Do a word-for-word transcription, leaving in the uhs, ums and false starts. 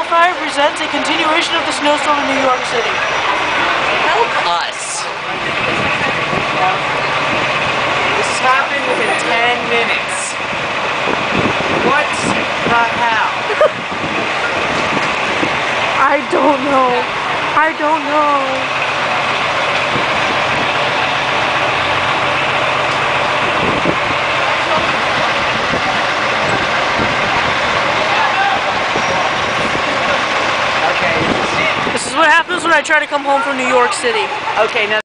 Wildfire presents a continuation of the snowstorm in New York City. Help us. This is happening within ten minutes. What the hell? I don't know. I don't know. This is what happens when I try to come home from New York City. Okay, now